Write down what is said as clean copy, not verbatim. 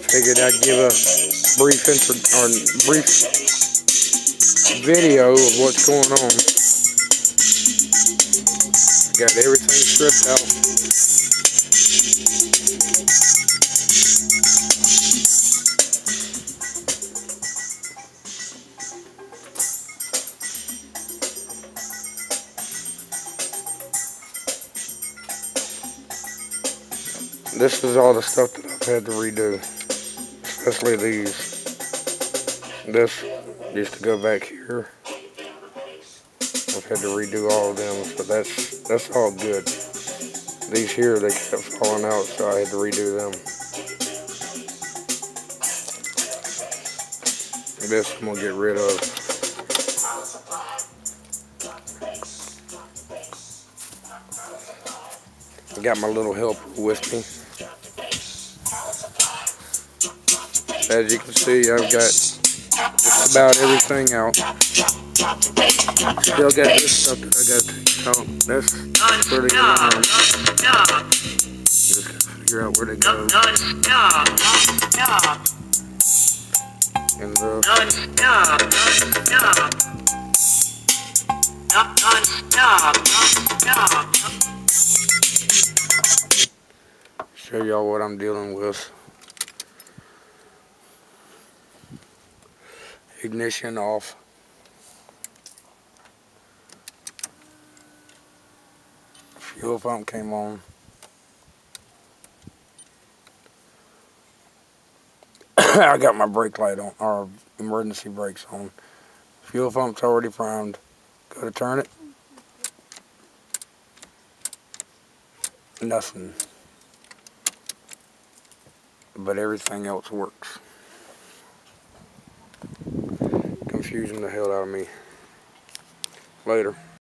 Figured I'd give a brief video of what's going on. Got everything stripped out. This is all the stuff that I've had to redo, especially these. This used to go back here. I've had to redo all of them, so that's all good. These here, they kept falling out, so I had to redo them. This I'm gonna get rid of. I got my little helper with me. As you can see, I've got just about everything out. Still got this stuff that I got to take out. That's pretty alarm. Just gotta figure out where they go. And show y'all what I'm dealing with. Ignition off. Fuel pump came on. I got my brake light on, or emergency brakes on. Fuel pump's already primed. Go to turn it. Nothing. But everything else works. Confusing the hell out of me. Later.